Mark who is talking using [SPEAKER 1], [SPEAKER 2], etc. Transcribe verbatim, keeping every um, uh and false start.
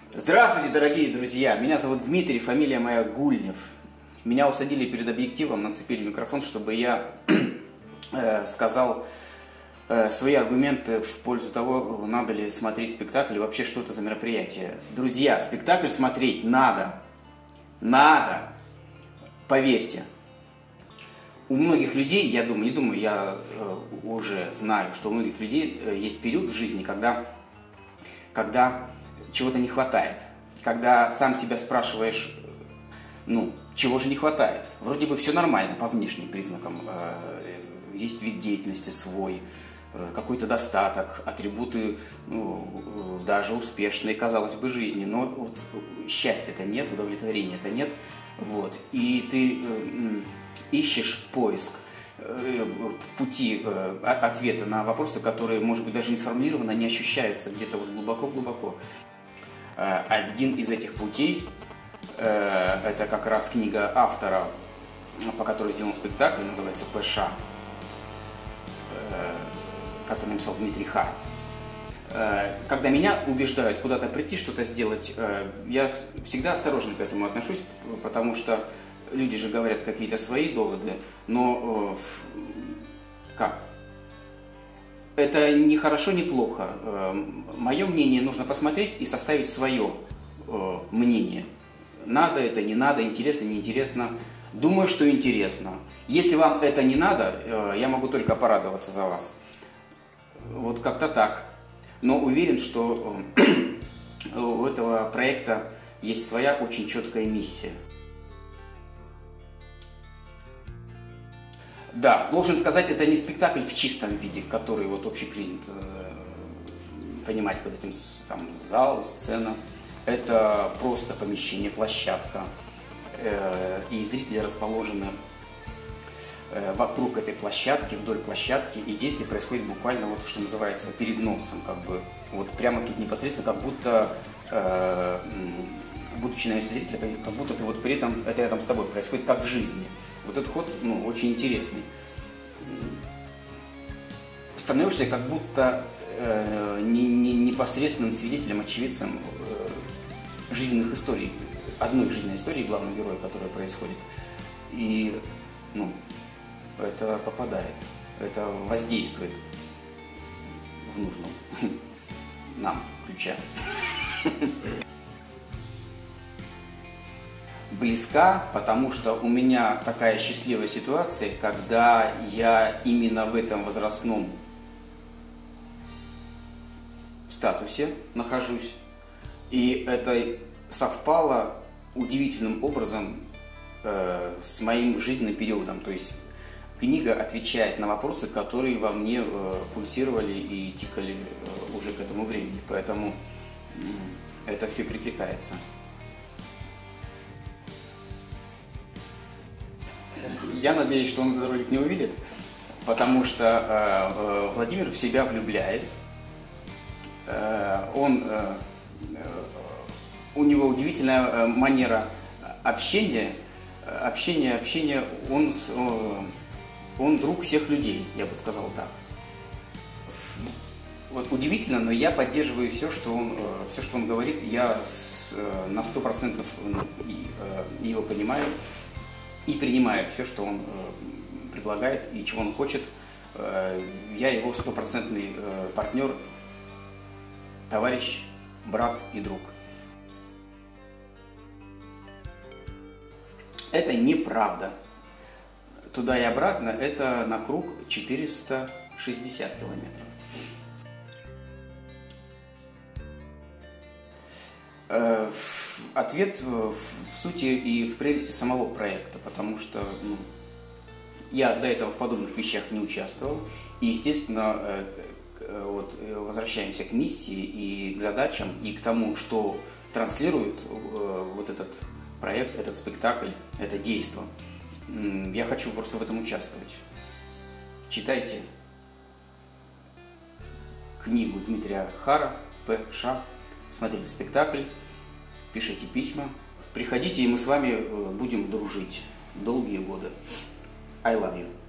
[SPEAKER 1] Здравствуйте, дорогие друзья! Меня зовут Дмитрий, фамилия моя Гульнев. Меня усадили перед объективом, нацепили микрофон, чтобы я э, сказал э, свои аргументы в пользу того, надо ли смотреть спектакль и вообще что это за мероприятие. Друзья, спектакль смотреть надо. Надо. Поверьте. У многих людей, я думаю, не думаю, я э, уже знаю, что у многих людей э, есть период в жизни, когда, когда чего-то не хватает. Когда сам себя спрашиваешь, ну, чего же не хватает? Вроде бы все нормально по внешним признакам. Э, есть вид деятельности свой, э, какой-то достаток, атрибуты, ну, даже успешной, казалось бы, жизни. Но вот счастья-то нет, удовлетворения-то нет. Вот. И ты э, ищешь поиск э, пути э, ответа на вопросы, которые, может быть, даже не сформулированы, не ощущаются где-то вот глубоко-глубоко. Э, один из этих путей э, это как раз книга автора, по которой сделан спектакль, называется «ПШ», э, который написал Дмитрий Хар. Когда меня убеждают куда-то прийти, что-то сделать, я всегда осторожно к этому отношусь, потому что люди же говорят какие-то свои доводы, но как? Это не хорошо, не плохо. Мое мнение нужно посмотреть и составить свое мнение. Надо это, не надо, интересно, неинтересно. Думаю, что интересно. Если вам это не надо, я могу только порадоваться за вас. Вот как-то так. Но уверен, что у этого проекта есть своя очень четкая миссия. Да, должен сказать, это не спектакль в чистом виде, который вот общепринято понимать под этим, там, зал, сцена. Это просто помещение, площадка, и зрители расположены вокруг этой площадки, вдоль площадки, и действие происходит буквально, вот что называется, перед носом, как бы, вот прямо тут непосредственно, как будто, э, будучи на месте зрителя, как будто ты вот при этом, это рядом с тобой, происходит как в жизни. Вот этот ход, ну, очень интересный. Становишься как будто э, не, не, непосредственным свидетелем, очевидцем э, жизненных историй, одной жизненной истории главного героя, которая происходит. И, ну, это попадает, это воздействует в нужном нам ключе. Близка, потому что у меня такая счастливая ситуация, когда я именно в этом возрастном статусе нахожусь. И это совпало удивительным образом э, с моим жизненным периодом. То есть книга отвечает на вопросы, которые во мне э, пульсировали и тикали э, уже к этому времени. Поэтому э, это все перекликается. Я надеюсь, что он этот ролик не увидит, потому что э, э, Владимир в себя влюбляет. Э, он, э, э, у него удивительная манера общения. Общение, общение, он... Э, Он друг всех людей, я бы сказал так. Вот удивительно, но я поддерживаю все, что он, все, что он говорит. Я с, на сто процентов его понимаю и принимаю все, что он предлагает и чего он хочет. Я его стопроцентный партнер, товарищ, брат и друг. Это неправда. Туда и обратно это на круг четыреста шестьдесят километров. Ответ в сути и в прелести самого проекта, потому что, ну, я до этого в подобных вещах не участвовал. И, естественно, вот, возвращаемся к миссии и к задачам, и к тому, что транслирует вот этот проект, этот спектакль, это действо. Я хочу просто в этом участвовать. Читайте книгу Дмитрия Хара, ПШ, смотрите спектакль, пишите письма, приходите, и мы с вами будем дружить долгие годы. I love you.